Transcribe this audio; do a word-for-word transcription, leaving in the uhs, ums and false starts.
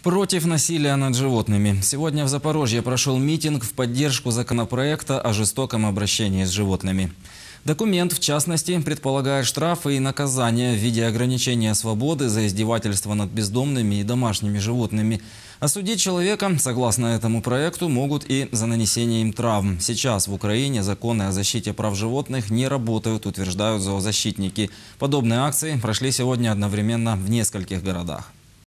Против насилия над животными. Сегодня в Запорожье прошел митинг в поддержку законопроекта о жестоком обращении с животными. Документ, в частности, предполагает штрафы и наказания в виде ограничения свободы за издевательство над бездомными и домашними животными. Осудить человека, согласно этому проекту, могут и за нанесение им травм. Сейчас в Украине законы о защите прав животных не работают, утверждают зоозащитники. Подобные акции прошли сегодня одновременно в нескольких городах.